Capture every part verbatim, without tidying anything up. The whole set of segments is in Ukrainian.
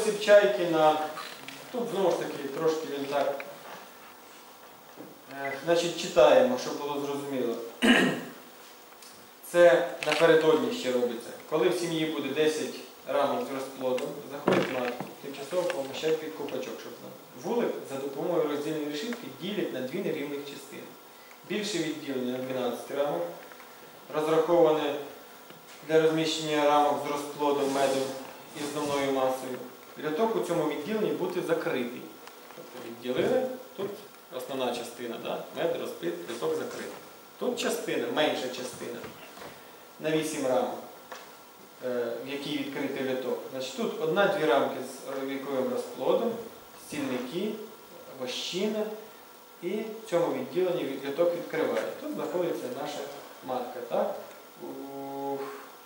Спосіб чайки на... Тут знову ж таки трошки він так... Значить, читаємо, щоб було зрозуміло. Це напередодні ще робиться. Коли в сім'ї буде десять рамок з розплодом, заходить матку, тимчасово поміщають під копачок, щоб знати. Вулик за допомогою роздільної решітки ділять на дві нерівних частини. Більше відділення на дванадцять рамок, розраховане для розміщення рамок з розплодом, медом і основною масою. Льоток у цьому відділенні буде закритий. Тобто відділили, тут основна частина, да? Мед, розплід, льоток закритий. Тут частина, менша частина, на вісім рамок, в якій відкритий льоток. Значить, тут одна-дві рамки з віковим розплодом, стільники, вощина, і в цьому відділенні льоток відкриває. Тут знаходиться наша матка. Так? У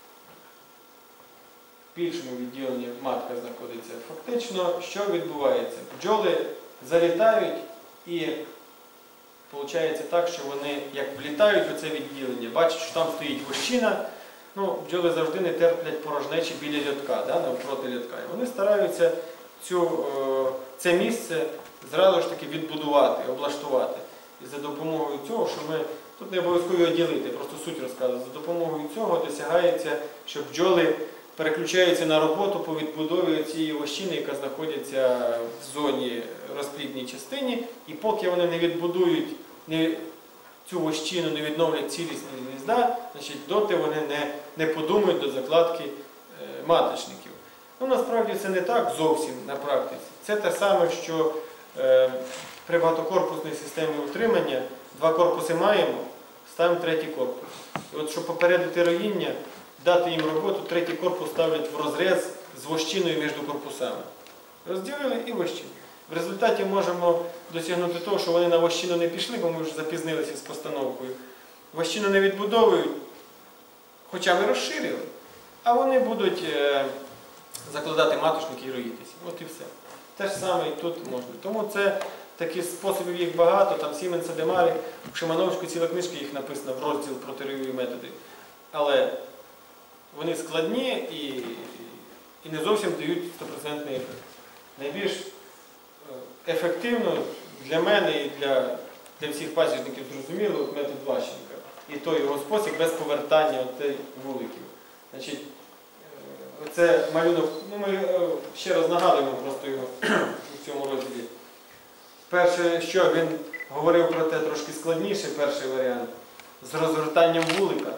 більшому відділенні матка знаходиться. Фактично, що відбувається? Бджоли залітають і виходить так, що вони, як влітають у це відділення, бачать, що там стоїть вощина, ну, бджоли завжди не терплять порожнечі біля льотка, да, навпроти льотка. І вони стараються цю, це місце зразу ж таки відбудувати, облаштувати. І за допомогою цього, що ми, тут не обов'язково відділити, просто суть розказую, за допомогою цього досягається, що бджоли переключаються на роботу по відбудові цієї вощини, яка знаходиться в зоні розплідній частині, і поки вони не відбудують не, цю вощину, не відновлять цілісність гнізда, значить, доти вони не, не подумають до закладки е, маточників. Ну, насправді це не так зовсім на практиці. Це те саме, що е, при багатокорпусній системі утримання два корпуси маємо, ставимо третій корпус. І от, щоб попередити роїння, дати їм роботу, третій корпус ставлять в розріз з вощиною між корпусами. Розділили і вощину. В результаті можемо досягнути того, що вони на вощину не пішли, бо ми вже запізнилися з постановкою. Вощину не відбудовують, хоча ми розширили, а вони будуть е, закладати маточники і роїтися. От і все. Те ж саме і тут можна. Тому це таких способів їх багато, там Сіменса Демарі, в Шимановську ціла книжка їх написана в розділ про теорію методи. Але вони складні і, і не зовсім дають стопроцентний ефект. Найбільш ефективно для мене і для, для всіх пасічників зрозуміло от метод Ващенка. І той його спосіб без повертання от вуликів. Значить, це малюнок, ну ми ще раз нагадуємо просто його у цьому розділі. Перше, що він говорив про те трошки складніше, перший варіант, з розгортанням вулика.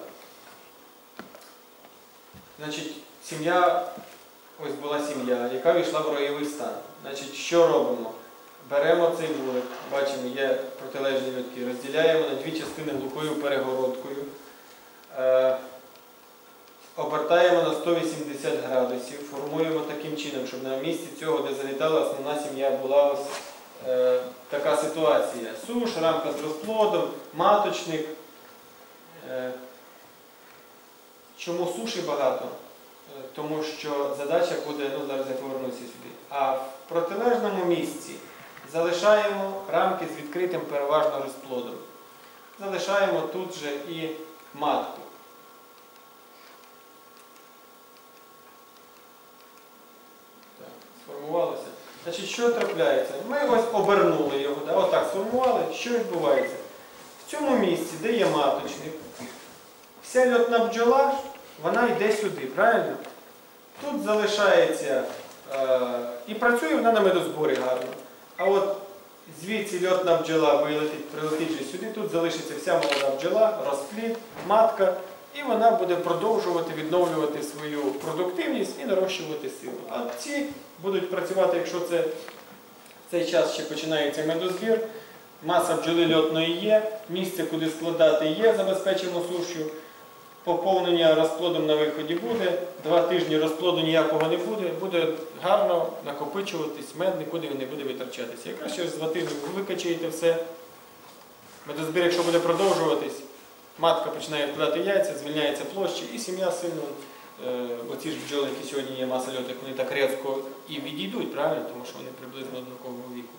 Значить, сім'я, ось була сім'я, яка війшла в роєвий стан. Значить, що робимо? Беремо цей вулик, бачимо, є протилежні льотки, розділяємо на дві частини глухою перегородкою, е, обертаємо на сто вісімдесят градусів, формуємо таким чином, щоб на місці цього, де залітала основна сім'я, була ось е, така ситуація. Суш, рамка з розплодом, маточник. Е, Чому суші багато? Тому що задача буде, ну зараз я повернуся сюди. А в протилежному місці залишаємо рамки з відкритим переважно розплодом. Залишаємо тут же і матку. Так, сформувалося. Значить, що трапляється? Ми ось обернули його, да? Отак сформували. Що відбувається? В цьому місці, де є маточник, вся льотна бджола, вона йде сюди, правильно? Тут залишається е, і працює вона на медозборі гарно. А от звідси льотна бджола вилетить, прилетить же сюди, тут залишиться вся молода бджола, розплід, матка, і вона буде продовжувати відновлювати свою продуктивність і нарощувати силу. А ці будуть працювати, якщо це в цей час ще починається медозбір, маса бджоли льотної є, місце, куди складати є, забезпечено сушю. Поповнення розплодом на виході буде, два тижні розплоду ніякого не буде, буде гарно накопичуватись, мед нікуди не буде витрачатися. Якраз через два тижні ви викачаєте все, медозбір, якщо буде продовжуватись, матка починає вкладати яйця, звільняється площа і сім'я сильно, е, оці ж бджоли, які сьогодні є маса льотних, вони так різко і відійдуть, правильно, тому що вони приблизно однакового віку.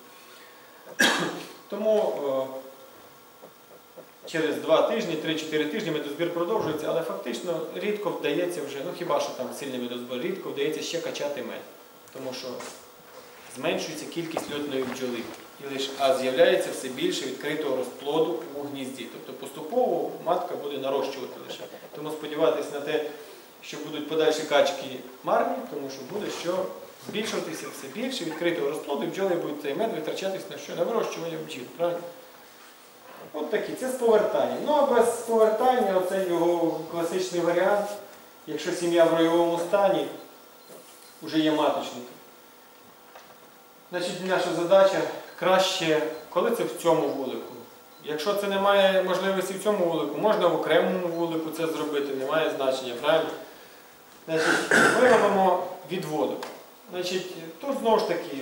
Тому е, через два тижні, три-чотири тижні медозбір продовжується, але фактично рідко вдається вже, ну хіба що там сильний медозбір, рідко вдається ще качати мед. тому що зменшується кількість льотної бджоли, і лише, а з'являється все більше відкритого розплоду у гнізді. Тобто поступово матка буде нарощувати лише. Тому сподіватися на те, що будуть подальші качки марні, тому що буде що збільшуватися все більше відкритого розплоду, і бджоли будуть цей мед витрачатись на що? На вирощування бджіл. Правильно? От такі, це з повертанням. Ну а без повертання, оце його класичний варіант, якщо сім'я в роєвому стані, вже є маточник. Значить, наша задача краще, коли це в цьому вулику. Якщо це немає можливості в цьому вулику, можна в окремому вулику це зробити, немає значення, правильно? Значить, ми робимо відводок. Значить, тут знову ж таки,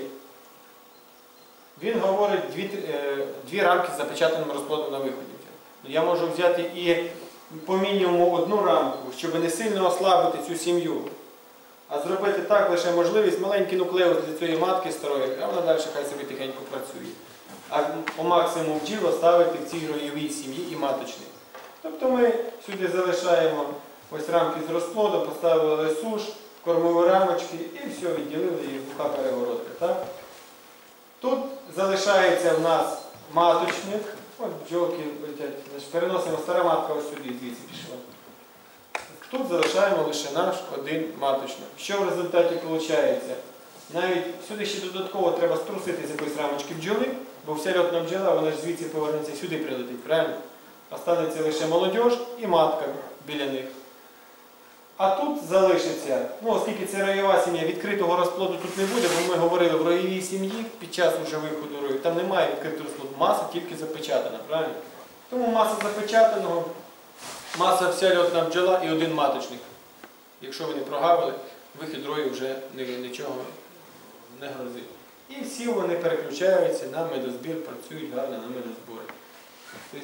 він говорить дві, дві рамки з запечатаним розплодом на виході. Я можу взяти і по мінімуму одну рамку, щоб не сильно ослабити цю сім'ю, а зробити так лише можливість маленький нуклеус для цієї матки старої, а вона далі хай собі тихенько працює. А по максимуму бджіл оставити в цій роєвій сім'ї і маточник. Тобто ми сюди залишаємо ось рамки з розплодом, поставили ресуш, кормові рамочки і все, відділили їх буха перегородки. Так? Тут залишається в нас маточник. Ось бджолки летять. Значить, переносимо стара матка ось сюди, звідси пішла. Тут залишаємо лише наш один маточник. Що в результаті виходить? Навіть сюди ще додатково треба струсити з якоїсь рамочки бджоли, бо вся льотна бджола, вона ж звідси повернеться сюди прилетить, правильно? Останеться лише молодіж і матка біля них. А тут залишиться, ну оскільки це роєва сім'я, відкритого розплоду тут не буде, бо ми говорили в роєвій сім'ї під час уже виходу рою, там немає відкритого розплоду, маса тільки запечатана, правильно? Тому маса запечатаного, маса вся льотна бджола і один маточник. Якщо ви не прогавили, вихід рою вже нічого не грозить. І всі вони переключаються на медозбір, працюють гарно на медозборі. Тобто,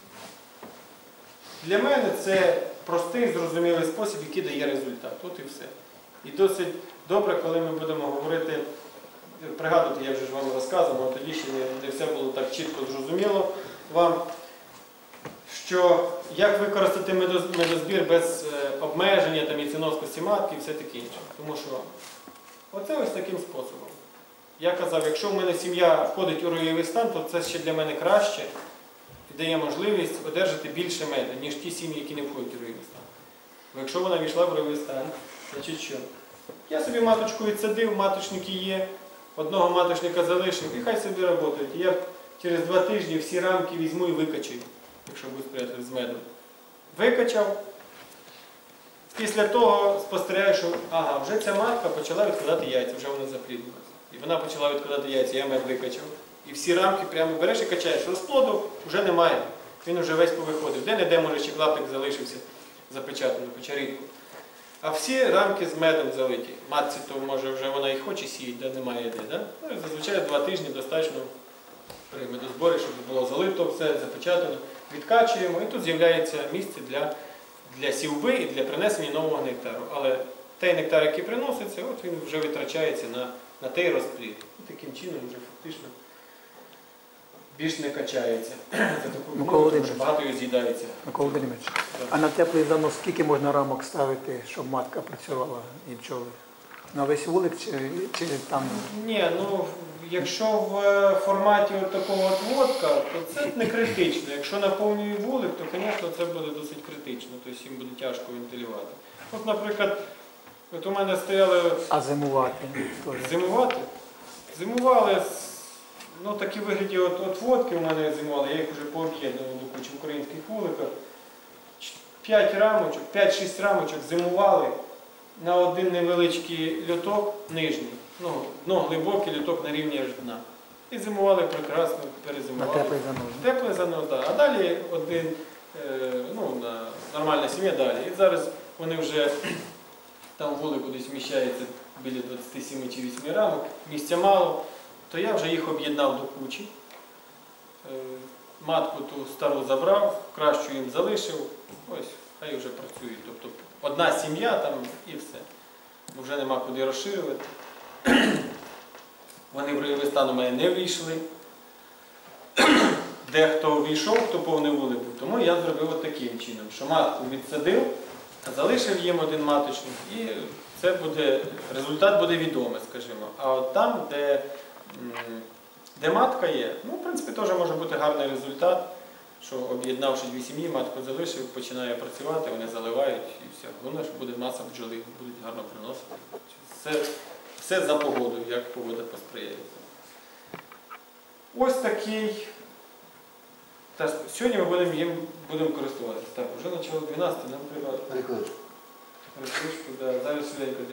для мене це простий, зрозумілий спосіб, який дає результат. От і все. І досить добре, коли ми будемо говорити, пригадувати, я вже ж вам розказував, але тоді ще не, не все було так чітко зрозуміло вам, що як використати медозбір без обмеження, там, яйценоскості матки і все таке інше. Тому що оце ось таким способом. Я казав, якщо в мене сім'я входить у роєвий стан, то це ще для мене краще і дає можливість одержати більше меду, ніж ті сім'ї, які не входять у роєвий стан. Бо якщо вона війшла в роєвий стан, значить що? Я собі маточку відсадив, маточники є, одного маточника залишив і хай собі працюють. Я через два тижні всі рамки візьму і викачаю, якщо будуть спрятати з медом. Викачав. Після того спостерігаю, що ага, вже ця матка почала відкладати яйця, вже вона запліднилася. І вона почала відкладати яйця, я мед викачав. І всі рамки прямо береш і качаєш. Розплоду вже немає. Він вже весь повиходив. Де-не-де, може, ще клаптик залишився запечатаний, хоча рідко. А всі рамки з медом залиті. Матці, то може вже вона і хоче сіяти, де немає де. Да? Ну, зазвичай два тижні достатньо при медозборі, щоб було залито, все запечатано. Відкачуємо і тут з'являється місце для, для сівби і для принесення нового нектару. Але той нектар, який приноситься, от він вже витрачається на, на той розплід. І таким чином вже фактично більш не качається. За таку Микола дуже багато його з'їдається. Микола Володимирович, а на теплий занос скільки можна рамок ставити, щоб матка працювала і бджоли? На весь вулик чи, чи там? Ні, ну якщо в форматі от такого отводка, то це не критично. Якщо наповнює вулик, то, звісно, це буде досить критично, тобто їм буде тяжко вентилювати. От, наприклад, от у мене стояли... А зимувати? Зимувати? Зимували, ну такі вигляді от, отводки у мене зимували, я їх вже пооб'єднував до кучі в українських вуликах. п'ять рамочок, п'ять-шість рамочок зимували на один невеличкий льоток нижній. Ну, дно глибокий, льоток на рівні аж дна. І зимували прекрасно, перезимували. На теплий занос. Теплий занос, так. А далі один, е, ну, на, нормальна сім'я далі. І зараз вони вже там в вулику десь вміщається біля двадцяти семи чи вісьми рамок, місця мало, то я вже їх об'єднав до кучі. Е, матку ту стару забрав, кращу їм залишив, ось, хай вже працюють. Тобто одна сім'я там і все. Вже нема куди розширювати. Вони в роєвий стан у мене не вийшли. Дехто війшов, хто повний вулик був. Тому я зробив от таким чином, що матку відсадив, залишив їм один маточник і це буде, результат буде відомий, скажімо. А от там, де, м, де матка є, ну, в принципі, теж може бути гарний результат, що об'єднавши дві сім'ї, матку залишив, починає працювати, вони заливають і все. Головне, що буде маса бджоли, будуть гарно приносити. Все, все за погодою, як погода посприяє. Ось такий. Та, сьогодні ми будемо їм будемо користуватися. Так, вже почало дванадцяти, нам треба Прикладу. перекличку, да, зараз швиденько.